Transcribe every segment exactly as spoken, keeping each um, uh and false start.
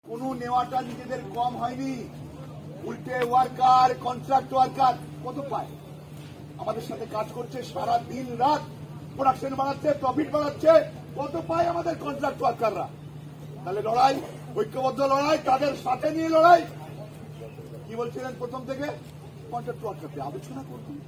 কোনো নেওয়াটা নিজেদের কম হয়নি, উল্টে ওয়ার্কার কন্ট্রাক্ট ওয়ার্কার কত পায়, আমাদের সাথে কাজ করছে সারা দিন রাত, প্রোডাকশন বাড়াচ্ছে, প্রফিট বাড়াচ্ছে, কত পায় আমাদের কন্ট্রাক্ট ওয়ার্কাররা। তাহলে লড়াই, ঐক্যবদ্ধ লড়াই, তাদের সাথে নিয়ে লড়াই। কি বলছিলেন প্রথম থেকে? কন্ট্রাক্ট ওয়ার্কারকে আলোচনা করবেন।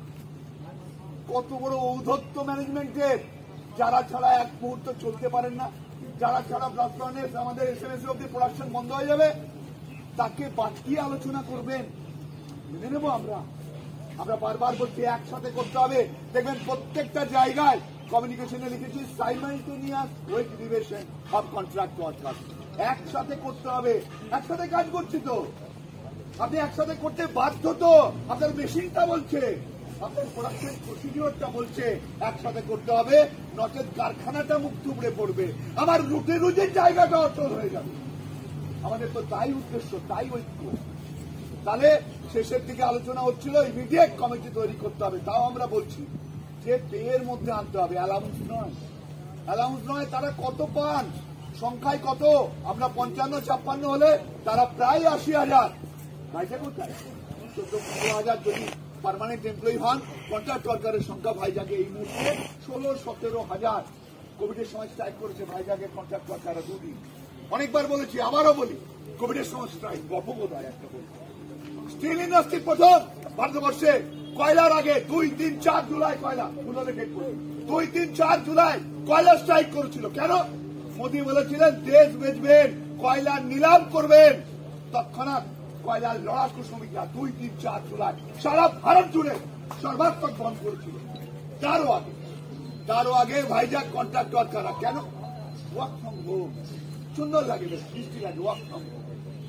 কত বড় ঔদ্ধত্য ম্যানেজমেন্টের, যারা ছাড়া এক মুহূর্ত চলতে পারেন না, যারা ছাড়া ব্লাস্ট ফার্নেস আমাদের এসএমএস অব্দি প্রোডাকশন বন্ধ হয়ে যাবে, তাকে বাঁচিয়ে আলোচনা করবেন। মেনে নেব আমরা। আমরা বারবার বলছি একসাথে করতে হবে। দেখবেন প্রত্যেকটা জায়গায় কমিউনিকেশনে লিখেছি simultaneous agitation of contract worker. একসাথে করতে হবে। একসাথে কাজ করছি তো, আপনি একসাথে করতে বাধ্য তো, আপনার মেশিনটা বলছে, আপনার প্রোডাকশন প্রসিডিওরটা বলছে একসাথে করতে হবে, নচেত কারখানাটা মুখ থুবড়ে পড়বে, আমার রুটে রুটের জায়গাটা অচল হয়ে যাবে। আমাদের তো তাই উদ্দেশ্য, তাই ঐক্য। তাহলে শেষের দিকে আলোচনা হচ্ছিল ইমিডিয়েট কমিটি তৈরি করতে হবে। তাও আমরা বলছি যে পেয়ের মধ্যে আনতে হবে, অ্যালাউন্স নয়। অ্যালাউন্স নয়, তারা কত পান, সংখ্যায় কত, আমরা পঞ্চান্ন ছাপ্পান্ন হলে তারা প্রায় আশি হাজার। ভাইজা কোথায়? চোদ্দ পনেরো হাজার যদি পার্মানেন্ট এমপ্লয়ি হন, কন্ট্রাক্ট ওয়ার্কারের সংখ্যা ভাইজাকে এই মুহূর্তে ষোলো সতেরো হাজার। কোভিডের সময় স্ট্রাইক করেছে ভাইজাকে কন্ট্রাক্ট ওয়ার্কাররা দুদিন। অনেকবার বলেছি, আবারও বলি, কোভিডের সময় স্ট্রাইক গপবোধ একটা বলি। স্টিল ইন্ডাস্ট্রি প্রথম ভারতবর্ষে কয়লার আগে দুই তিন চার জুলাই কয়লা দুই তিন চার জুলাই কয়লা স্ট্রাইক করেছিল। কেন? মোদী বলেছিলেন দেশ বেচবেন, কয়লার নিলাম করবেন। তৎক্ষণাৎ কয়লার লড়াকু শ্রমিকরা দুই তিন চার জুলাই সারা ভারত জুড়ে সর্বাত্মক বন্ধ করেছিল। তারও আগে তারও আগে ভাইজাগ কন্ট্রাক্ট ওয়ার্কাররা কেন? ওয়ার্ক ফ্রম হোম সুন্দর লাগে, বেশ বৃষ্টি লাগে, ওয়ার্ক ফ্রম হোম।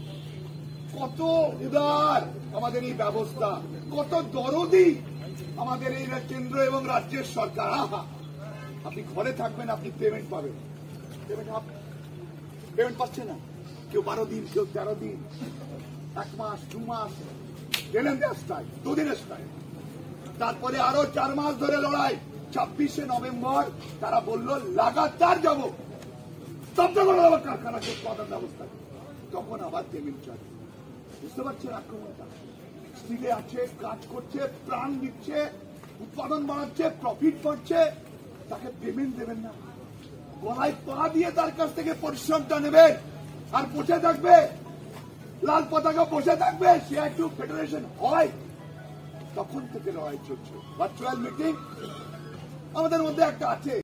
কত উদার আমাদের এই ব্যবস্থা, কত দরদি আমাদের এই কেন্দ্র এবং রাজ্যের সরকার। আহা, আপনি ঘরে থাকবেন, আপনি পেমেন্ট পাবেন। পেমেন্ট পেমেন্ট পাচ্ছে না, কেউ বারো দিন, কেউ তেরো দিন, এক মাস, দু মাস, গেলেন রাস্তায়, দুদিনের স্ট্রাইক। তারপরে আরো চার মাস ধরে লড়াই। ছাব্বিশে নভেম্বর তারা বলল লাগাতার যাব, স্তব্ধ করে দেবো কারখানাকে, উৎপাদন ব্যবস্থা। তখন আবার পেমেন্ট চাই। বুঝতে পারছেন আক্রমণটা? স্টিলে আছে, কাজ করছে, প্রাণ দিচ্ছে, উৎপাদন বাড়াচ্ছে, প্রফিট বাড়ছে, তাকে পেমেন্ট দেবেন না। গলায় পা দিয়ে তার কাছ থেকে পরিশ্রমটা নেবেন, আর বসে থাকবে, লাল পতাকা বসে থাকবে। সে একটু ফেডারেশন হয়, তখন থেকে লড়াই চলছে। ভার্চুয়াল মিটিং আমাদের মধ্যে একটা আছে।